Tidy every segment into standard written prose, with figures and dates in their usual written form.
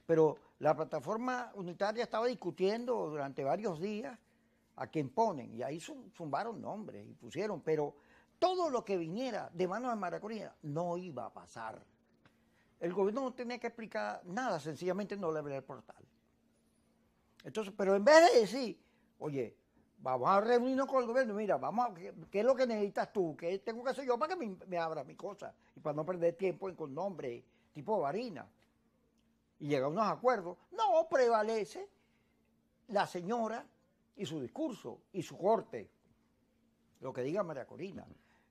pero la plataforma unitaria estaba discutiendo durante varios días a quién ponen, y ahí zumbaron nombres y pusieron, pero todo lo que viniera de manos de María Corina no iba a pasar. El gobierno no tenía que explicar nada, sencillamente no le abría el portal. Entonces, pero en vez de decir, oye, vamos a reunirnos con el gobierno, mira, ¿qué es lo que necesitas tú? ¿Qué tengo que hacer yo para que me abra mi cosa? Y para no perder tiempo con nombres tipo Varina. Y llega a unos acuerdos. No, prevalece la señora y su discurso y su corte, lo que diga María Corina.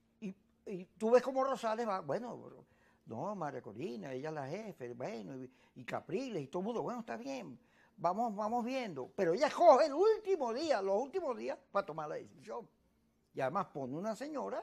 Y tú ves como Rosales va, bueno, no, María Corina, ella es la jefe, bueno, y Capriles y todo el mundo, bueno, está bien, vamos viendo. Pero ella escoge el último día, los últimos días para tomar la decisión. Y además pone una señora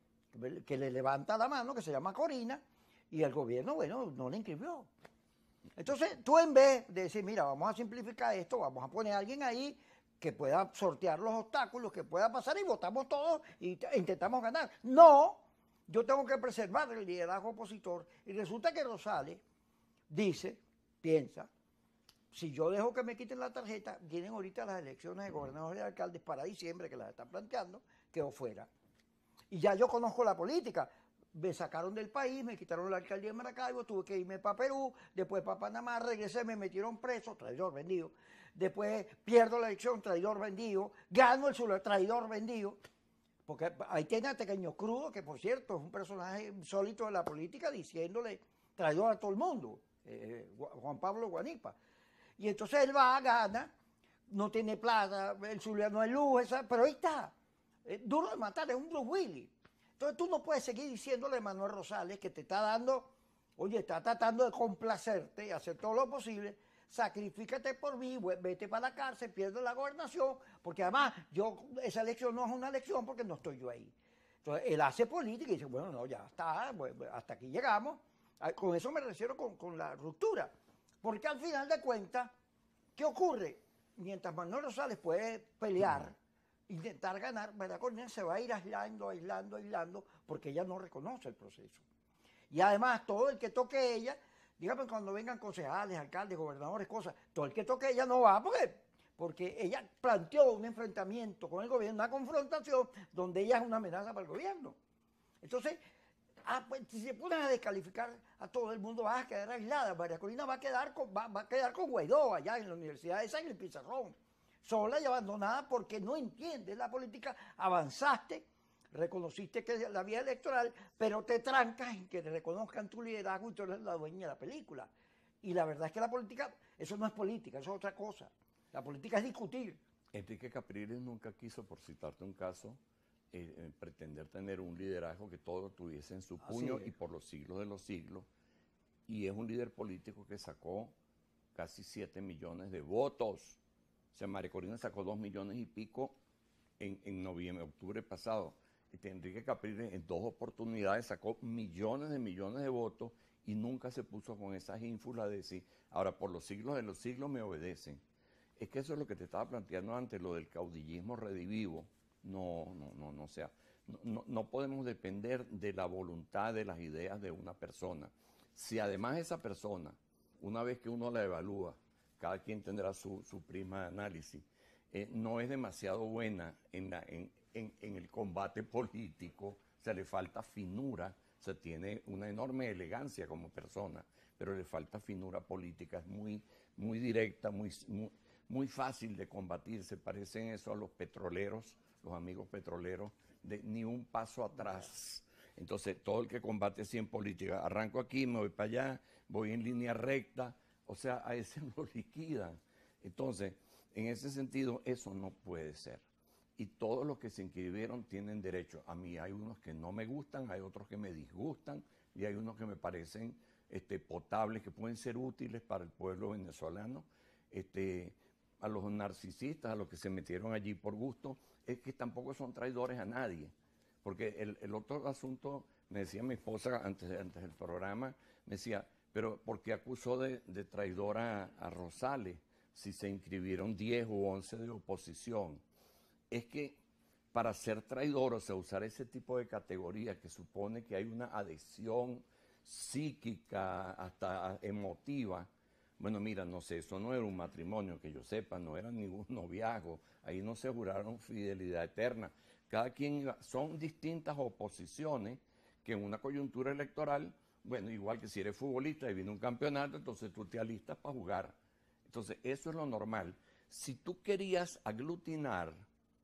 que le levanta la mano, que se llama Corina, y el gobierno, bueno, no la inscribió. Entonces, tú en vez de decir, mira, vamos a simplificar esto, vamos a poner a alguien ahí que pueda sortear los obstáculos, que pueda pasar y votamos todos y intentamos ganar. No, yo tengo que preservar el liderazgo opositor. Y resulta que Rosales dice, piensa, si yo dejo que me quiten la tarjeta, vienen ahorita las elecciones de gobernadores y alcaldes para diciembre, que las están planteando, quedo fuera. Y ya yo conozco la política. Me sacaron del país, me quitaron la alcaldía de Maracaibo, tuve que irme para Perú, después para Panamá, regresé, me metieron preso, traidor vendido. Después pierdo la elección, traidor vendido. Gano el sur, traidor vendido. Porque ahí tiene a Tequeño Crudo, que por cierto es un personaje insólito de la política, diciéndole traidor a todo el mundo, Juan Pablo Guanipa. Y entonces él va, gana, no tiene plata, el zuliano es luz, pero ahí está. Duro de matar, es un Bruce Willis. Entonces tú no puedes seguir diciéndole a Manuel Rosales que te está dando, oye, está tratando de complacerte y hacer todo lo posible, sacrifícate por mí, vete para la cárcel, pierde la gobernación, porque además esa elección no es una elección porque no estoy yo ahí. Entonces él hace política y dice, bueno, no, ya está, bueno, hasta aquí llegamos. Con eso me refiero con la ruptura. Porque al final de cuentas, ¿qué ocurre? Mientras Manuel Rosales puede pelear, intentar ganar, María Corina se va a ir aislando, porque ella no reconoce el proceso. Y además, todo el que toque ella, dígame cuando vengan concejales, alcaldes, gobernadores, cosas, todo el que toque ella no va, porque ella planteó un enfrentamiento con el gobierno, una confrontación donde ella es una amenaza para el gobierno. Entonces, pues, si se ponen a descalificar a todo el mundo, va a quedar aislada. María Corina va a quedar con Guaidó allá en la Universidad de San el Pizarrón, sola y abandonada porque no entiende la política. Avanzaste, reconociste que es la vía electoral, pero te trancas en que te reconozcan tu liderazgo y tú eres la dueña de la película. Y la verdad es que la política, eso no es política, eso es otra cosa. La política es discutir. Enrique Capriles nunca quiso, por citarte un caso, pretender tener un liderazgo que todo lo tuviese en su puño y por los siglos de los siglos. Y es un líder político que sacó casi 7 millones de votos. O sea, María Corina sacó 2 millones y pico en noviembre, octubre pasado. Enrique Capriles en 2 oportunidades sacó millones de votos y nunca se puso con esas ínfulas de decir, ahora por los siglos de los siglos me obedecen. Es que eso es lo que te estaba planteando antes, lo del caudillismo redivivo. O sea, no podemos depender de la voluntad, de las ideas de una persona. Si además esa persona, una vez que uno la evalúa, cada quien tendrá su prisma de análisis, no es demasiado buena en el combate político, o sea, le falta finura, o sea, tiene una enorme elegancia como persona, pero le falta finura política, es muy directa, muy fácil de combatir, se parecen eso a los petroleros, los amigos petroleros, de ni un paso atrás. Entonces, todo el que combate así en política, arranco aquí, me voy para allá, voy en línea recta, o sea, a ese lo liquidan. Entonces, en ese sentido, eso no puede ser. Y todos los que se inscribieron tienen derecho. A mí hay unos que no me gustan, hay otros que me disgustan, y hay unos que me parecen potables, que pueden ser útiles para el pueblo venezolano. A los narcisistas, a los que se metieron allí por gusto, es que tampoco son traidores a nadie. Porque el otro asunto, me decía mi esposa antes del programa, me decía, pero ¿por qué acusó de traidora a Rosales si se inscribieron 10 u 11 de oposición? Es que para ser traidor, o sea, usar ese tipo de categoría que supone que hay una adhesión psíquica, hasta emotiva, Bueno, mira, no sé, eso no era un matrimonio, que yo sepa, no era ningún noviazgo, ahí no se juraron fidelidad eterna. Cada quien son distintas oposiciones que en una coyuntura electoral, bueno, igual que si eres futbolista y viene un campeonato, entonces tú te alistas para jugar. Entonces, eso es lo normal. Si tú querías aglutinar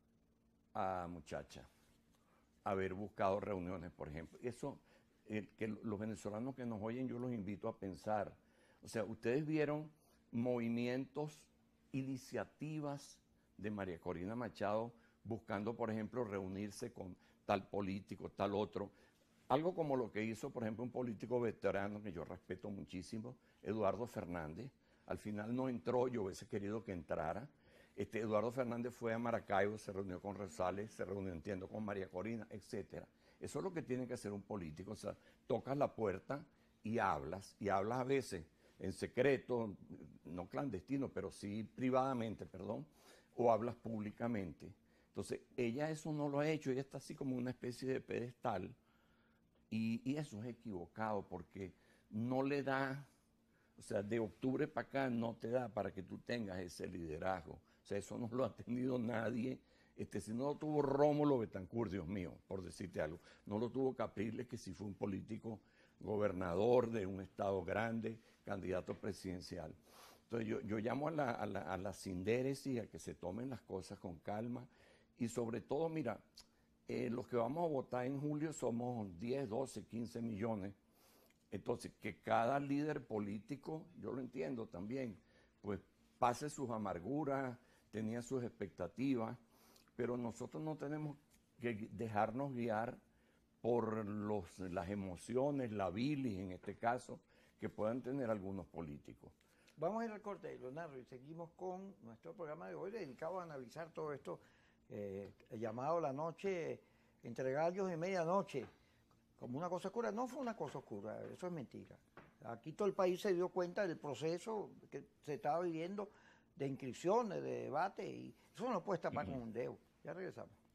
a muchacha, haber buscado reuniones, por ejemplo, eso, que los venezolanos que nos oyen, yo los invito a pensar. O sea, ustedes vieron movimientos, iniciativas de María Corina Machado buscando, por ejemplo, reunirse con tal político, tal otro. Algo como lo que hizo, por ejemplo, un político veterano que yo respeto muchísimo, Eduardo Fernández. Al final no entró, yo hubiese querido que entrara. Eduardo Fernández fue a Maracaibo, se reunió con Rosales, se reunió, entiendo, con María Corina, etc. Eso es lo que tiene que hacer un político. O sea, tocas la puerta y hablas a veces en secreto, no clandestino, pero sí privadamente, perdón, o hablas públicamente. Entonces, ella eso no lo ha hecho, ella está así como una especie de pedestal, y eso es equivocado porque no le da, o sea, de octubre para acá no te da para que tú tengas ese liderazgo. O sea, eso no lo ha tenido nadie. Si no lo tuvo Rómulo Betancourt, Dios mío, por decirte algo, no lo tuvo Capriles, que sí fue un político gobernador de un estado grande, candidato presidencial. Entonces yo llamo a la sindéresis, a que se tomen las cosas con calma y sobre todo, mira, los que vamos a votar en julio somos 10, 12, 15 millones. Entonces, que cada líder político, yo lo entiendo también, pues pase sus amarguras, tenía sus expectativas, pero nosotros no tenemos que dejarnos guiar por las emociones, la bilis en este caso, que puedan tener algunos políticos. Vamos a ir al corte, Leonardo, y seguimos con nuestro programa de hoy dedicado a analizar todo esto, llamado La Noche entre Gallos y Medianoche, como una cosa oscura. No fue una cosa oscura, eso es mentira. Aquí todo el país se dio cuenta del proceso que se estaba viviendo de inscripciones, de debate, y eso no lo puedes tapar con un dedo. Ya regresamos.